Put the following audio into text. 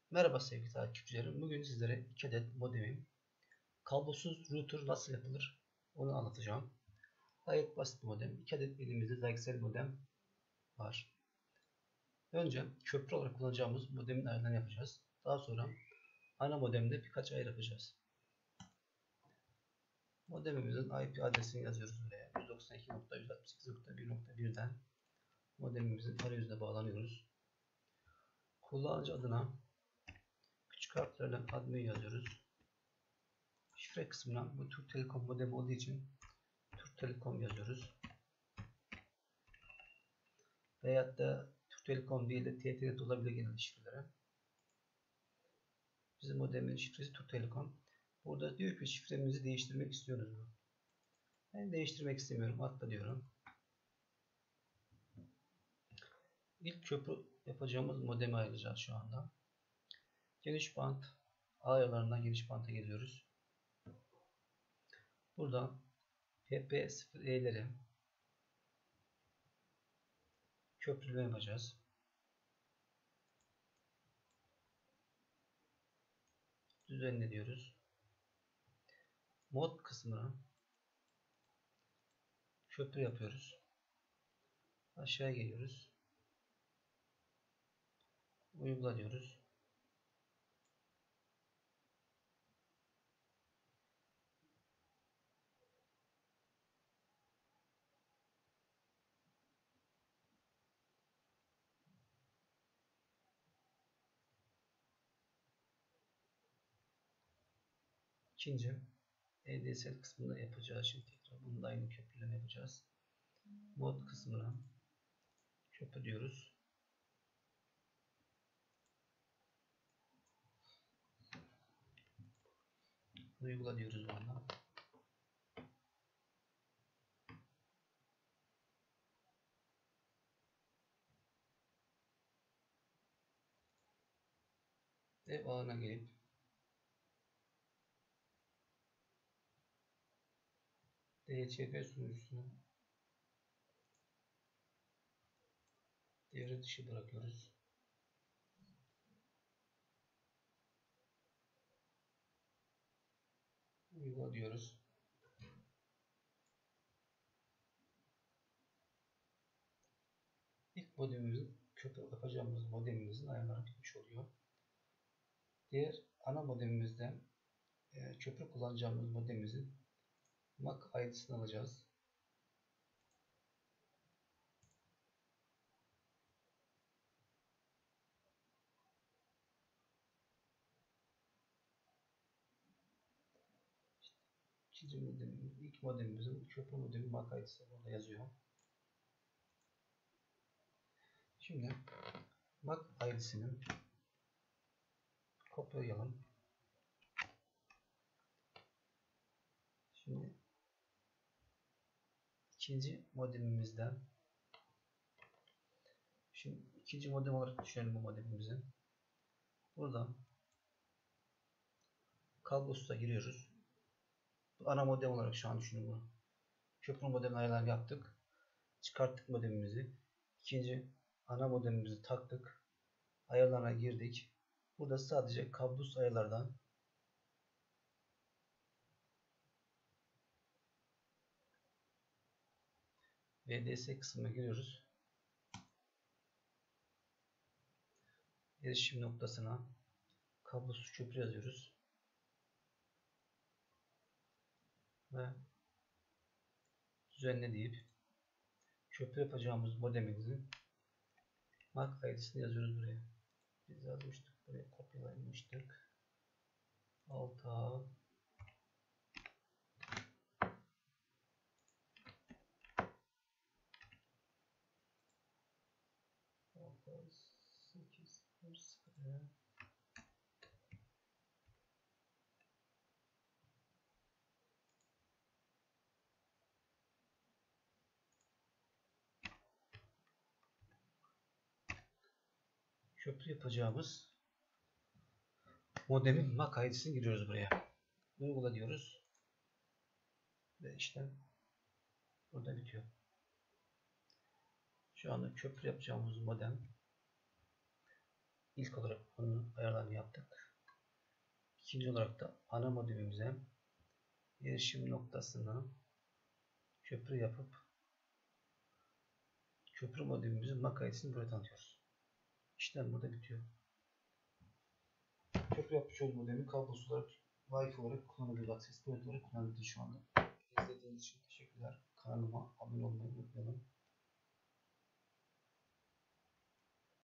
Merhaba sevgili takipçilerim. Bugün sizlere 2 adet modemin kablosuz router nasıl yapılır onu anlatacağım. Gayet basit bir modem. 2 adet elimizde Zyxel modem var. Önce köprü olarak kullanacağımız modemin ayarlarını yapacağız. Daha sonra ana modemde birkaç ayar yapacağız. Modemimizin IP adresini yazıyoruz buraya. 192.168.1.1'den modemimizin arayüzüne bağlanıyoruz. Kullanıcı adına küçük harflerle admin yazıyoruz. Şifre kısmına bu Türk Telekom modemi olduğu için Türk Telekom yazıyoruz. Veyahut da Türk Telekom değil de TTNet olabilir genelde şifrelere. Bizim modemin şifresi Türk Telekom. Burada diyor ki şifremizi değiştirmek istiyoruz mu? Ben değiştirmek istemiyorum. Atla diyorum. İlk köprü yapacağımız modemi ayıracağız şu anda. Geniş bant ayarlarından geniş banta geliyoruz. Burada PP0E'leri köprüleme yapacağız. Düzenle diyoruz. Mod kısmına köprü yapıyoruz. Aşağıya geliyoruz. Uygula diyoruz. İkinci EDSL kısmında yapacağız. Şimdi tekrar bunu da aynı köprüleme yapacağız. Mod kısmına köprü diyoruz. Uygula diyoruz bana. Ev ağına gelip DHCP sunucusunu devre dışı bırakıyoruz. Uygula diyoruz. İlk modemimizin köprü yapacağımız modemimizin ayarları bitmiş oluyor. Diğer ana modemimizden köprü kullanacağımız modemimizin MAC ID'sini alacağız. İkinci modemimiz, ilk modemimizin köprü modemi MAC ID'si burada yazıyor. Şimdi MAC ID'sini kopyalayalım. Şimdi ikinci modemimizden ikinci modem olarak düşünelim bu modemimizi. Buradan kablosuz'a giriyoruz. Bu ana modem olarak şu an düşünün bunu. Köprü modem ayarlarını yaptık. Çıkarttık modemimizi. İkinci ana modemimizi taktık. Ayarlarına girdik. Burada sadece kablosuz ayarlardan VDS kısmına giriyoruz. Erişim noktasına kablosuz köprü yazıyoruz. Ve düzenle deyip köprü yapacağımız modemimizin MAC ID'sini yazıyoruz buraya. Biz yazmıştık. Buraya kopyalamıştık. Alta 8 köprü yapacağımız modemin MAC ID'sini giriyoruz buraya. Uygula diyoruz. Ve işlem burada bitiyor. Şu anda köprü yapacağımız modem ilk olarak onun ayarlarını yaptık. İkinci olarak da ana modemimize erişim noktasını köprü yapıp köprü modemimizin MAC ID'sini buraya tanıtıyoruz. İşlem burada bitiyor. Köprü yapmış olduğum modemi kablosuz olarak Wi-Fi olarak kullanabilir. Access point olarak kullanabilir şu anda. İzlediğiniz için teşekkürler. Kanalıma abone olmayı unutmayalım.